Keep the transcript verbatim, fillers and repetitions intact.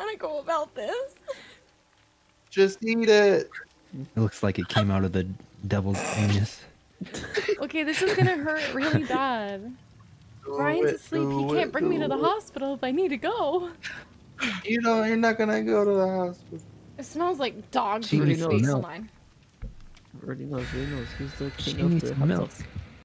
I go about this? Just eat it. It looks like it came out of the devil's anus. Okay, this is gonna hurt really bad. Do Brian's it, asleep. He do can't it, bring me to do the it. hospital if I need to go. You know, you're not gonna go to the hospital. It smells like dog She food. needs Wait, milk. hold on. Already knows, already knows. He's the She king of needs the hot milk. sauce.